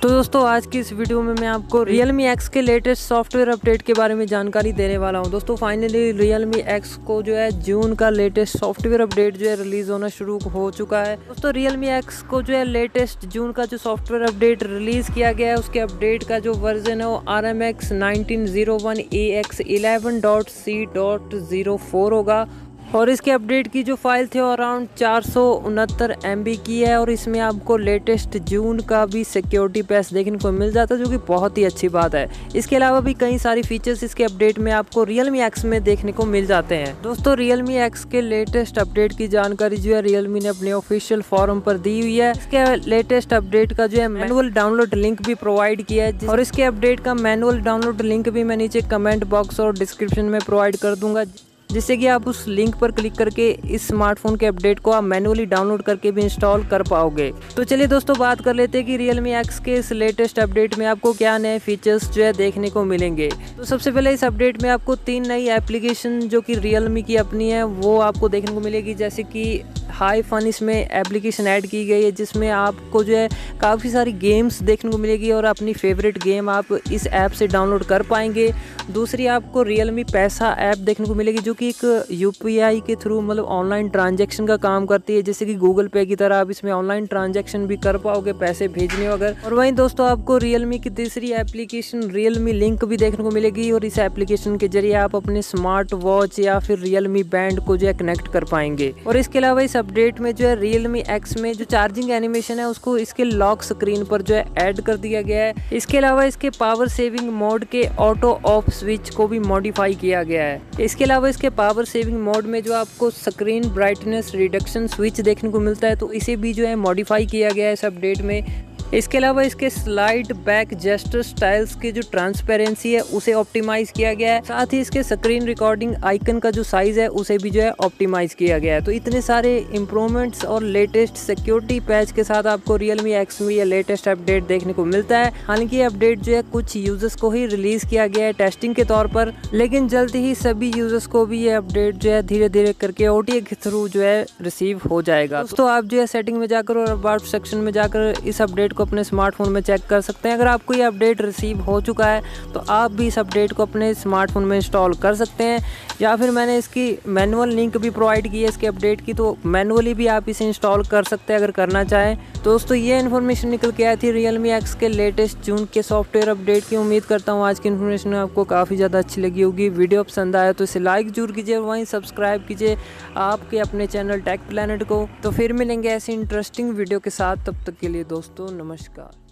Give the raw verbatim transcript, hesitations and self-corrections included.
तो दोस्तों आज की इस वीडियो में मैं आपको Realme X के लेटेस्ट सॉफ्टवेयर अपडेट के बारे में जानकारी देने वाला हूं। दोस्तों फाइनली Realme X को जो है जून का लेटेस्ट सॉफ्टवेयर अपडेट जो है रिलीज होना शुरू हो चुका है। दोस्तों Realme X को जो है लेटेस्ट जून का जो सॉफ्टवेयर अपडेट रिलीज किया गया है, उसके अपडेट का जो वर्जन है वो R M X nineteen zero one A X eleven dot C dot zero four होगा और इसके अपडेट की जो फाइल थी वो अराउंड चार सौ उनहत्तर एम बी की है और इसमें आपको लेटेस्ट जून का भी सिक्योरिटी पैच देखने को मिल जाता है, जो कि बहुत ही अच्छी बात है। इसके अलावा भी कई सारी फीचर्स इसके अपडेट में आपको Realme X में देखने को मिल जाते हैं। दोस्तों Realme X के लेटेस्ट अपडेट की जानकारी जो है Realme ने अपने ऑफिशियल फॉरम पर दी हुई है। इसके लेटेस्ट अपडेट का जो है मैनुअल डाउनलोड लिंक भी प्रोवाइड किया है और इसके अपडेट का मैनुअल डाउनलोड लिंक भी मैं नीचे कमेंट बॉक्स और डिस्क्रिप्शन में प्रोवाइड कर दूंगा, जिससे कि आप उस लिंक पर क्लिक करके इस स्मार्टफोन के अपडेट को आप मैनुअली डाउनलोड करके भी इंस्टॉल कर पाओगे। तो चलिए दोस्तों बात कर लेते हैं कि Realme X के इस लेटेस्ट अपडेट में आपको क्या नए फीचर्स जो है देखने को मिलेंगे। तो सबसे पहले इस अपडेट में आपको तीन नई एप्लीकेशन जो कि Realme की अपनी है वो आपको देखने को मिलेगी, जैसे कि हाई फन इसमें एप्लीकेशन ऐड की गई है, जिसमें आपको जो है काफ़ी सारी गेम्स देखने को मिलेगी और अपनी फेवरेट गेम आप इस ऐप से डाउनलोड कर पाएंगे। दूसरी आपको Realme पैसा ऐप देखने को मिलेगी, जो कि एक यू पी आई के थ्रू मतलब ऑनलाइन ट्रांजैक्शन का काम करती है, जैसे कि गूगल पे की तरह आप इसमें ऑनलाइन ट्रांजैक्शन भी कर पाओगे पैसे भेजने वगैरह। और वहीं दोस्तों आपको Realme की तीसरी एप्लीकेशन Realme लिंक भी देखने को मिलेगी और इस एप्लीकेशन के जरिए आप अपने स्मार्ट वॉच या फिर Realme बैंड को जो है कनेक्ट कर पाएंगे। और इसके अलावा इस अपडेट में जो है Realme X में जो चार्जिंग एनिमेशन है उसको इसके लॉक स्क्रीन पर जो है ऐड कर दिया गया है। इसके अलावा इसके पावर सेविंग मोड के ऑटो ऑफ स्विच को भी मॉडिफाई किया गया है। इसके अलावा इसके पावर सेविंग मोड में जो आपको स्क्रीन ब्राइटनेस रिडक्शन स्विच देखने को मिलता है, तो इसे भी जो है मॉडिफाई किया गया है इस अपडेट में। इसके अलावा इसके स्लाइड बैक जेस्टर स्टाइल्स की जो ट्रांसपेरेंसी है उसे ऑप्टिमाइज किया गया है। साथ ही इसके स्क्रीन रिकॉर्डिंग आइकन का जो साइज है उसे भी जो है ऑप्टिमाइज किया गया है। तो इतने सारे इंप्रूवमेंट्स और लेटेस्ट सिक्योरिटी पैच के साथ आपको Realme X में ये लेटेस्ट अपडेट देखने को मिलता है। हालांकि ये अपडेट जो है कुछ यूजर्स को ही रिलीज किया गया है टेस्टिंग के तौर पर, लेकिन जल्द ही सभी यूजर्स को भी ये अपडेट जो है धीरे धीरे करके ओ टी ए के थ्रू जो है रिसीव हो जाएगा। दोस्तों आप जो है सेटिंग में जाकर और अबाउट सेक्शन में जाकर इस अपडेट को अपने स्मार्टफोन में चेक कर सकते हैं। अगर आपको ये अपडेट रिसीव हो चुका है तो आप भी इस अपडेट को अपने स्मार्टफोन में इंस्टॉल कर सकते हैं, या फिर मैंने इसकी मैनुअल लिंक भी प्रोवाइड की है इसके अपडेट की, तो मैनुअली भी आप इसे इंस्टॉल कर सकते हैं अगर करना चाहें। तो दोस्तों ये इन्फॉर्मेशन निकल के आई थी Realme X के लेटेस्ट जून के सॉफ्टवेयर अपडेट की। उम्मीद करता हूँ आज की इन्फॉर्मेशन आपको काफ़ी ज़्यादा अच्छी लगी होगी। वीडियो पसंद आया तो इसे लाइक जरूर कीजिए और वहीं सब्सक्राइब कीजिए आपके अपने चैनल टेक प्लैनेट को। तो फिर मिलेंगे ऐसी इंटरेस्टिंग वीडियो के साथ, तब तक के लिए दोस्तों नमस्कार।